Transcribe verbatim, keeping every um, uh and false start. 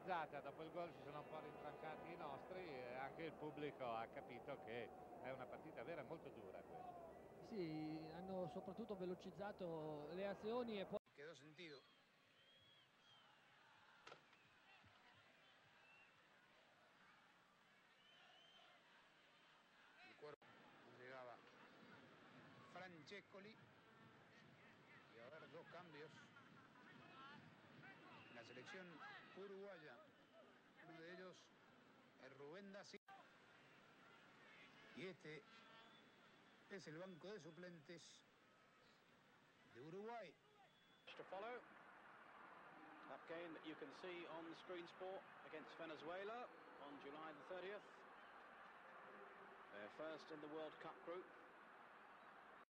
finalizzata, dopo il gol si sono un po' rinfrancati i nostri e anche il pubblico ha capito che è una partita vera molto dura questa. Sì, hanno soprattutto velocizzato le azioni e poi... Quedó sentido. El cuerpo llegaba Francescoli. Y a ver, dos cambios. En la selección uruguaya. Uno de ellos es Rubén da Silva. Y este es el banco de suplentes de Uruguay. To follow that game that you can see on Screen Sport against Venezuela on July the thirtieth. They're first in the World Cup group.